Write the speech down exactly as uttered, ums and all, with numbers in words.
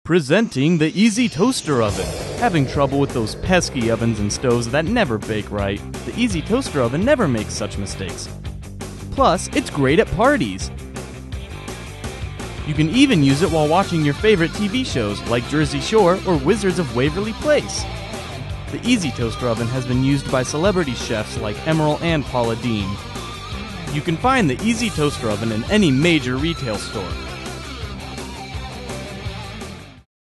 Presenting the Easy Toaster Oven. Having trouble with those pesky ovens and stoves that never bake right? The Easy Toaster Oven never makes such mistakes. Plus, it's great at parties. You can even use it while watching your favorite T V shows like Jersey Shore or Wizards of Waverly Place. The Easy Toaster Oven has been used by celebrity chefs like Emeril and Paula Deen. You can find the Easy Toaster Oven in any major retail store.